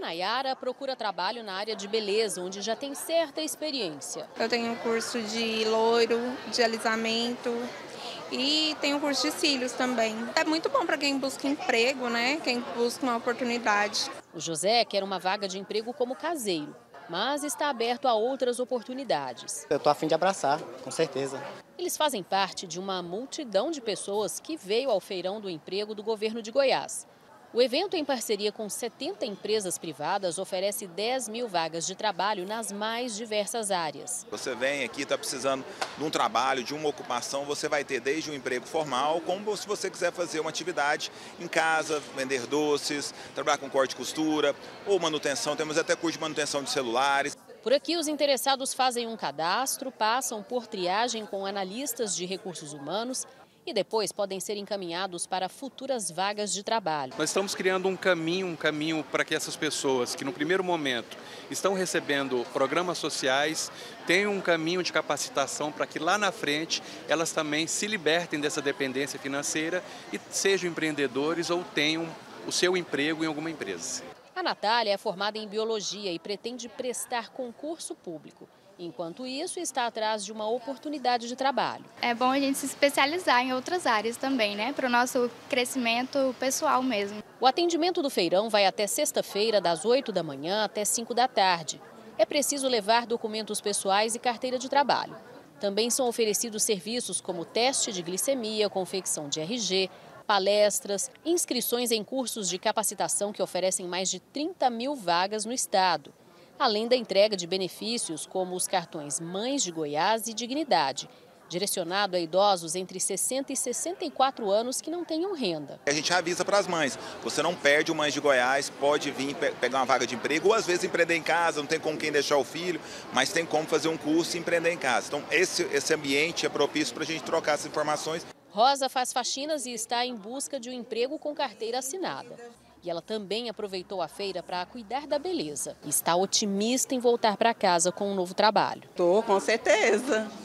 Nayara procura trabalho na área de beleza, onde já tem certa experiência. Eu tenho curso de loiro, de alisamento e tenho curso de cílios também. É muito bom para quem busca emprego, né? Quem busca uma oportunidade. O José quer uma vaga de emprego como caseiro, mas está aberto a outras oportunidades. Eu tô a fim de abraçar, com certeza. Eles fazem parte de uma multidão de pessoas que veio ao Feirão do Emprego do governo de Goiás. O evento, em parceria com 70 empresas privadas, oferece 10 mil vagas de trabalho nas mais diversas áreas. Você vem aqui, está precisando de um trabalho, de uma ocupação, você vai ter desde um emprego formal, como se você quiser fazer uma atividade em casa, vender doces, trabalhar com corte e costura, ou manutenção, temos até curso de manutenção de celulares. Por aqui, os interessados fazem um cadastro, passam por triagem com analistas de recursos humanos e depois podem ser encaminhados para futuras vagas de trabalho. Nós estamos criando um caminho para que essas pessoas que no primeiro momento estão recebendo programas sociais tenham um caminho de capacitação para que lá na frente elas também se libertem dessa dependência financeira e sejam empreendedores ou tenham o seu emprego em alguma empresa. A Natália é formada em biologia e pretende prestar concurso público. Enquanto isso, está atrás de uma oportunidade de trabalho. É bom a gente se especializar em outras áreas também, né? Para o nosso crescimento pessoal mesmo. O atendimento do feirão vai até sexta-feira, das 8 da manhã até 5 da tarde. É preciso levar documentos pessoais e carteira de trabalho. Também são oferecidos serviços como teste de glicemia, confecção de RG, palestras, inscrições em cursos de capacitação que oferecem mais de 30 mil vagas no estado. Além da entrega de benefícios como os cartões Mães de Goiás e Dignidade, direcionado a idosos entre 60 e 64 anos que não tenham renda. A gente avisa para as mães, você não perde o Mães de Goiás, pode vir pegar uma vaga de emprego, ou às vezes empreender em casa, não tem como quem deixar o filho, mas tem como fazer um curso e empreender em casa. Então esse ambiente é propício para a gente trocar essas informações. Rosa faz faxinas e está em busca de um emprego com carteira assinada. E ela também aproveitou a feira para cuidar da beleza. Está otimista em voltar para casa com um novo trabalho. Estou, com certeza.